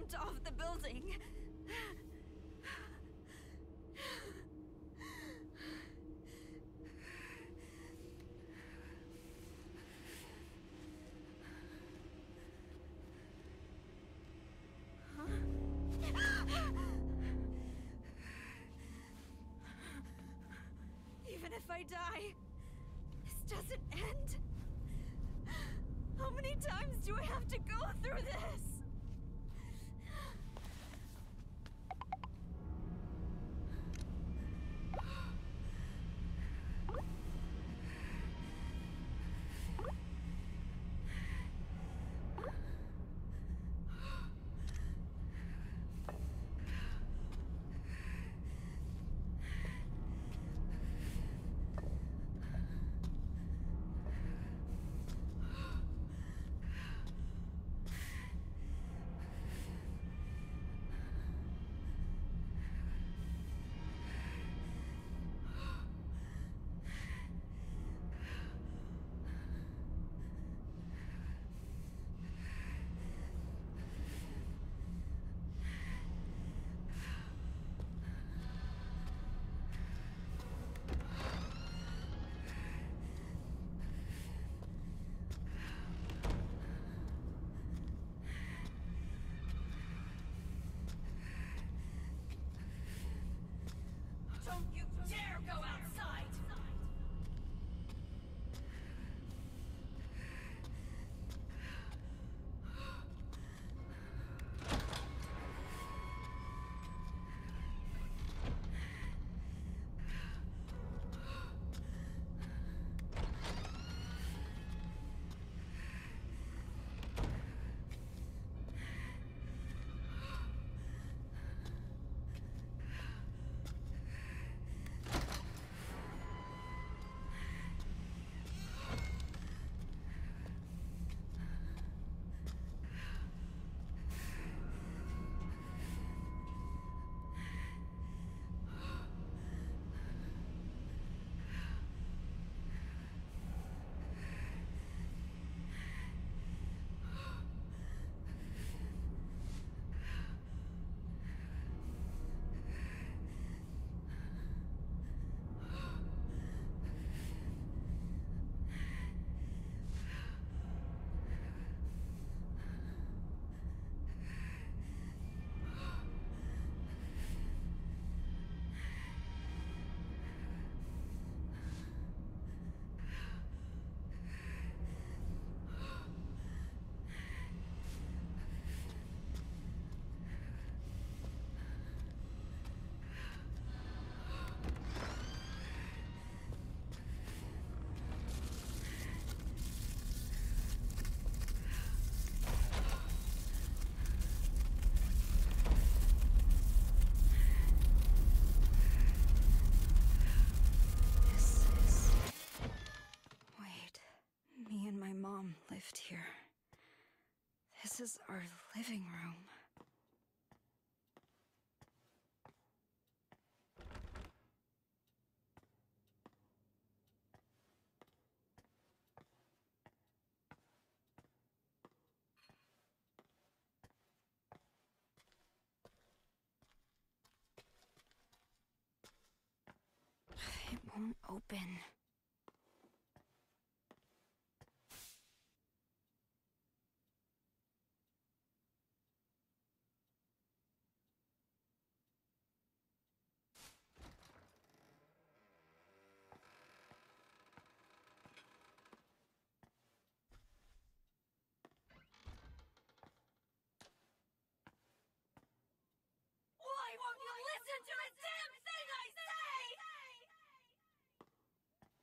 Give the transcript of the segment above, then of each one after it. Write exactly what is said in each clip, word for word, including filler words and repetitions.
jumped off the building. Even if I die, this doesn't end. How many times do I have to go through this? Don't you dare go outside! Lived here. This is our living room. It won't open. Why won't you listen to a damn thing I say?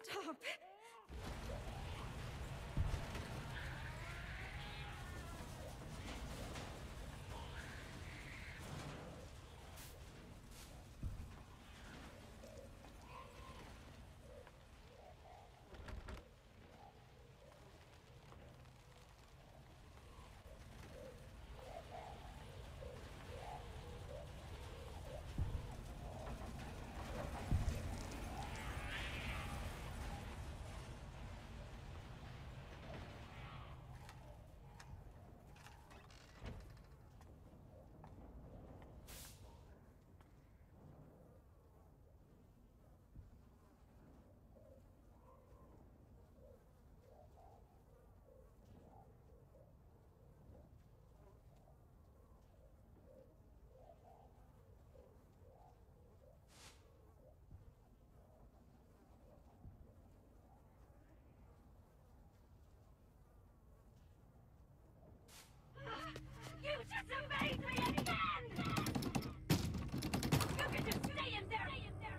Stop. You disobeyed me again! You can just stay in there!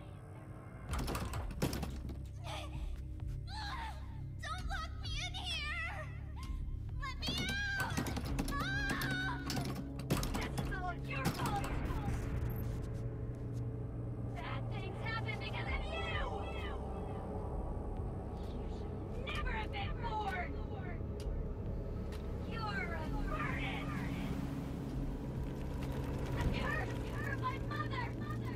Don't lock me in here! Let me out! Ah! This is all your fault! Bad things happen because of you! You should never have been born! You're a burden! A curse for my mother!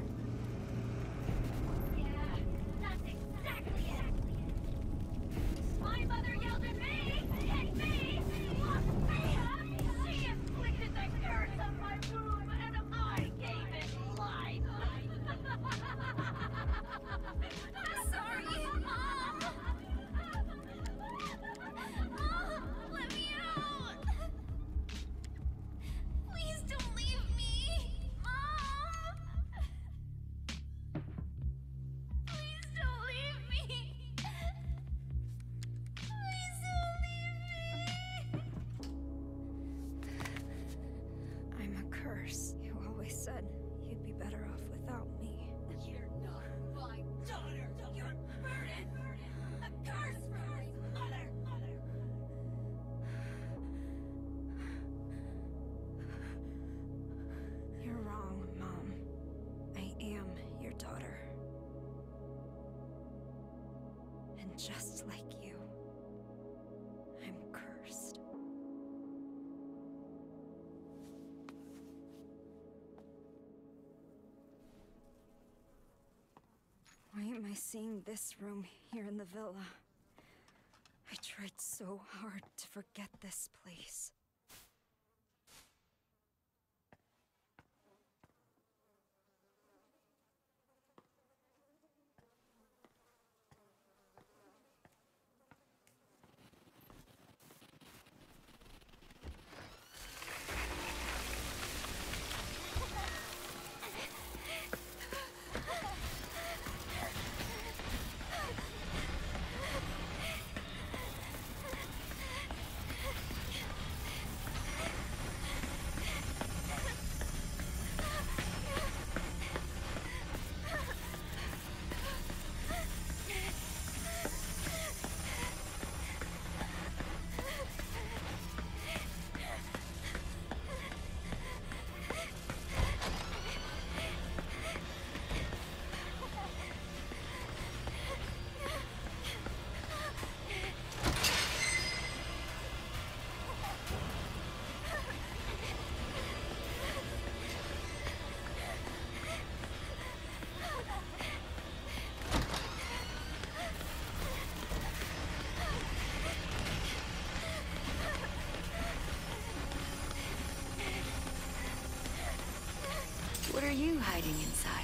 Yeah, that's exactly it! My mother yelled at me, hit me, locked me up! She inflicted the curse on my womb, and I gave it life! I'm sorry, Mom! Mom, let me out! Please don't leave me! Mom! Please don't leave me! Please don't leave me! I'm a curse. You always said you'd be better off without me. You're not my daughter! You're a burden! A curse for my mother! You're wrong, Mom. I am your daughter. And just like you, I'm cursed. Why am I seeing this room here in the villa? I tried so hard to forget this place. What are you hiding inside?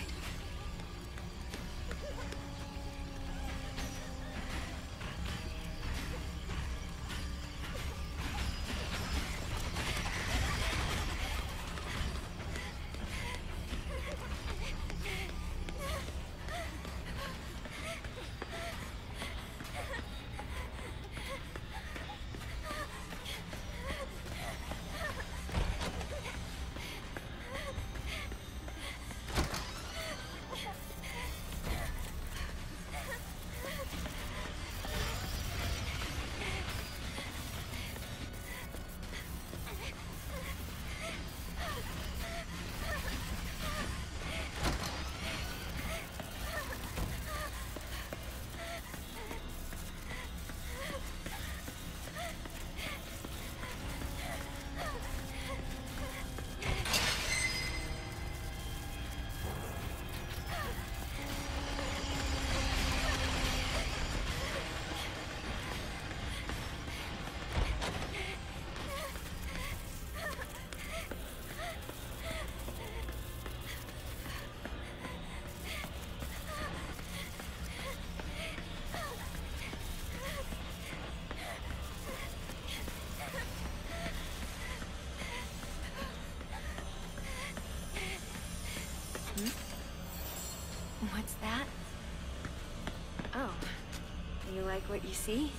What's that? Oh, you like what you see?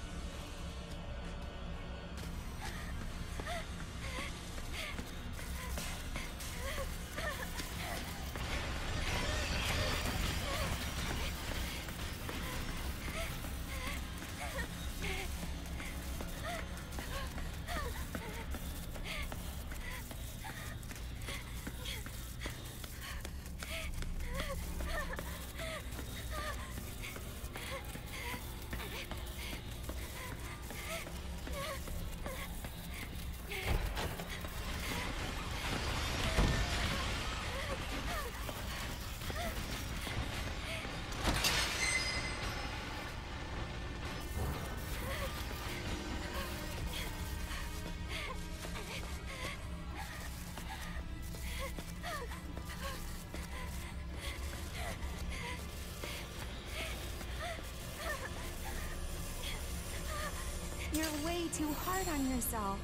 You're way too hard on yourself.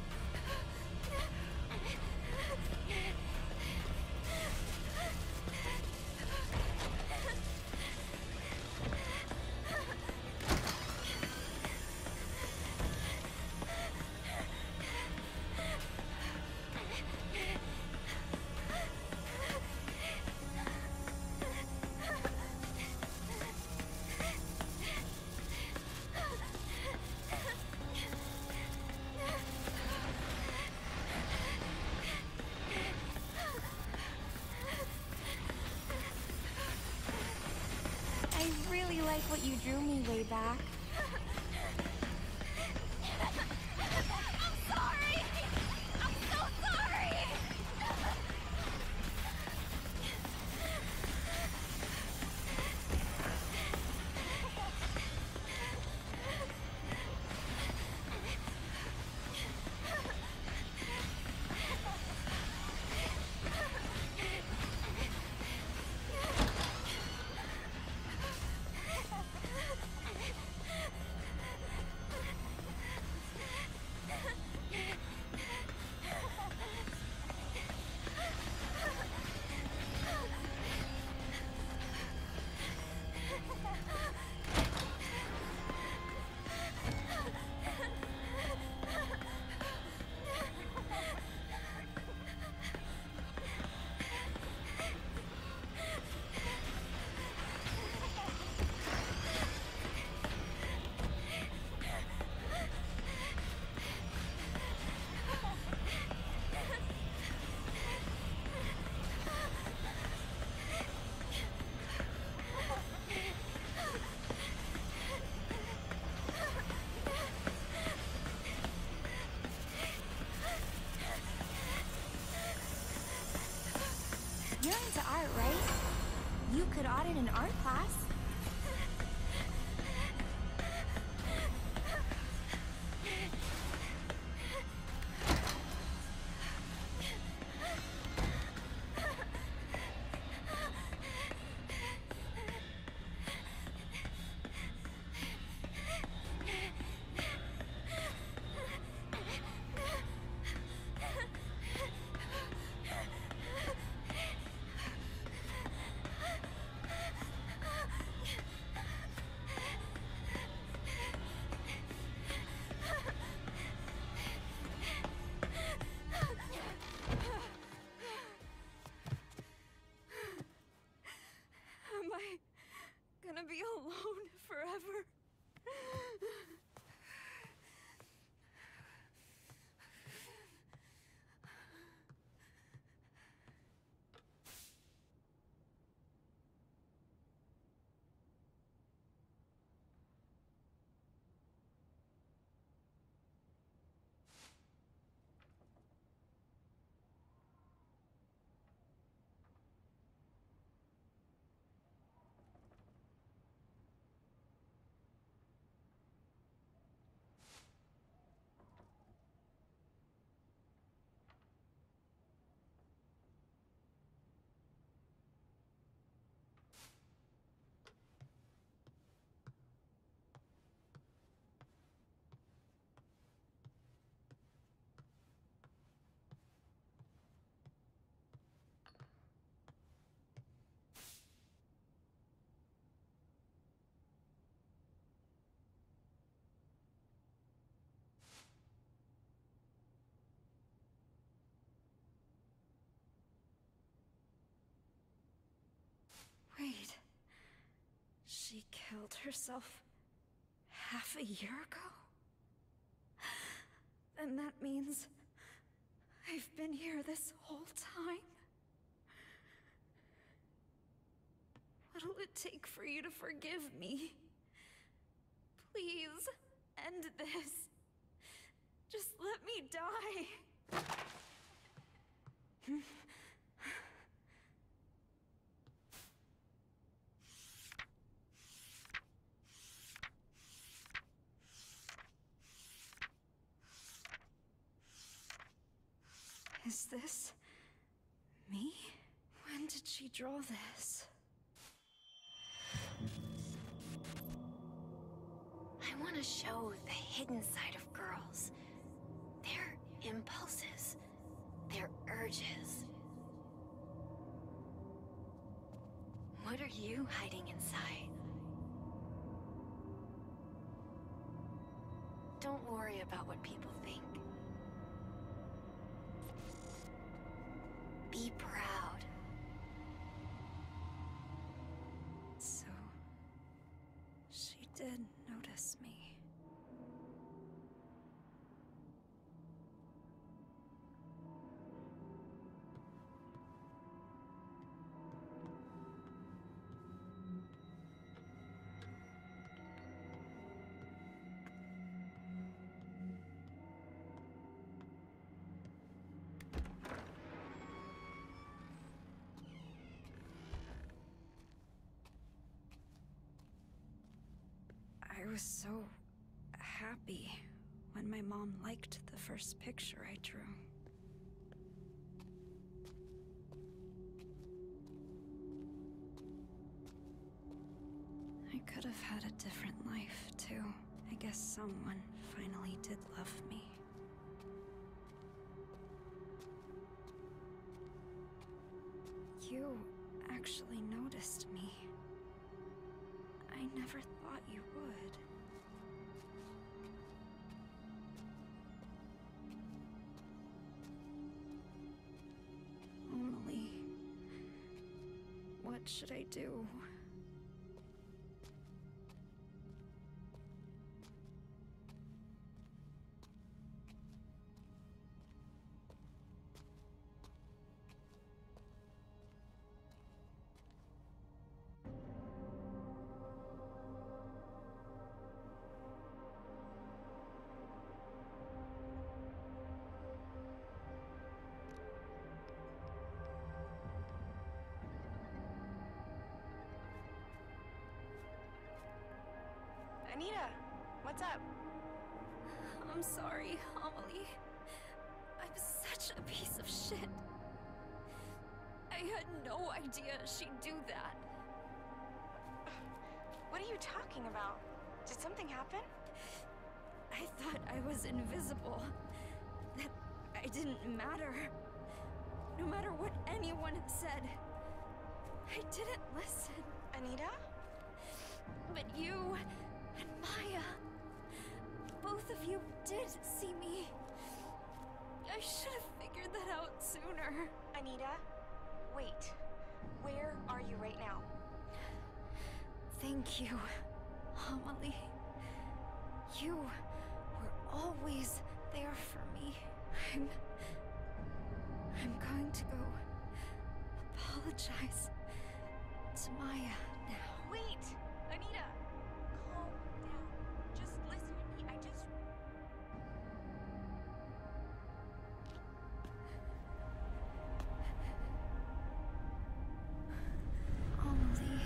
I really like what you drew me way back. I'm sorry! I'm so sorry! You're into art, right? You could audit an art class. killed herself half a year ago? Then that means I've been here this whole time. What'll it take for you to forgive me? Please, end this. Just let me die. Is this me? When did she draw this? I want to show the hidden side of girls. Their impulses, their urges. What are you hiding inside? Don't worry about what people think. Be proud. So, she did notice me. I was so happy when my mom liked the first picture I drew. I could have had a different life, too. I guess someone finally did love me. You actually noticed me. I never thought you would. Emily, what should I do? Anita, what's up? I'm sorry, Amelie. I'm such a piece of shit. I had no idea she'd do that. What are you talking about? Did something happen? I thought I was invisible. That I didn't matter. No matter what anyone said. I didn't listen. Anita? But you and Maya, both of you did see me. I should have figured that out sooner. Anita, wait. Where are you right now? Thank you, Amelie. You were always there for me. I'm... I'm going to go apologize to Maya now. Wait! Anita! Calm down. Just listen to me. I just... Amelie...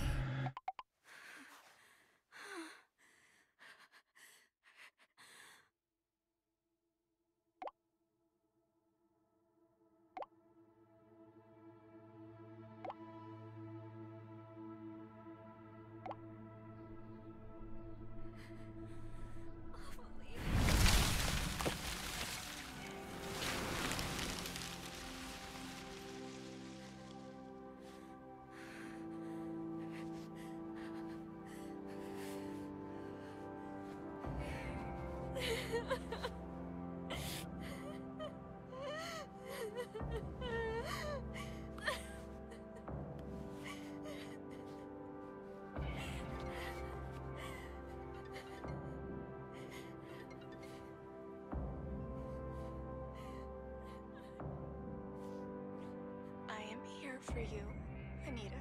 for you, Anita.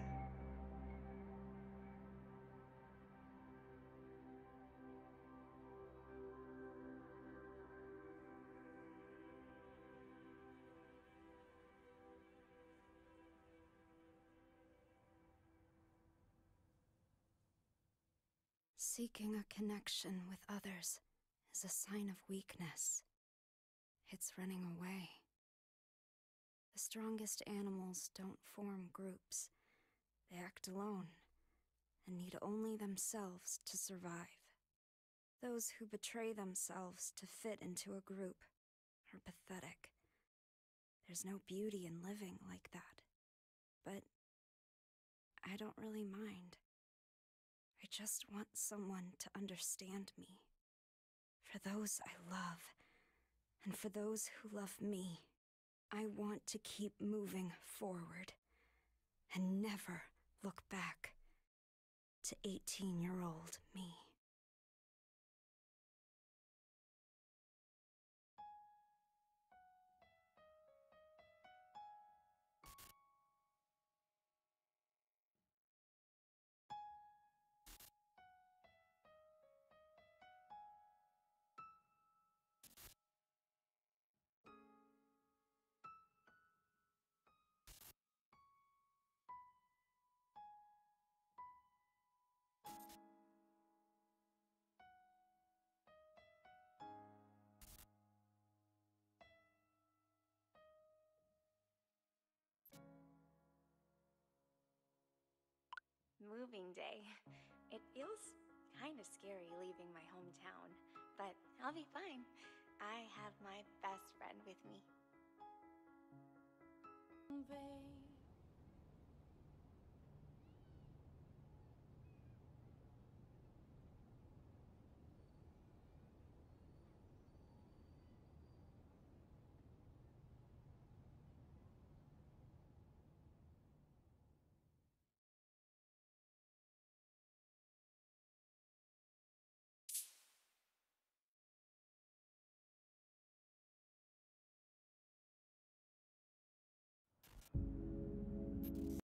Seeking a connection with others is a sign of weakness. It's running away. The strongest animals don't form groups. They act alone and need only themselves to survive. Those who betray themselves to fit into a group are pathetic. There's no beauty in living like that. But I don't really mind. I just want someone to understand me. For those I love, and for those who love me, I want to keep moving forward and never look back to eighteen-year-old me. Moving day. It feels kind of scary leaving my hometown, but I'll be fine. I have my best friend with me. Baby.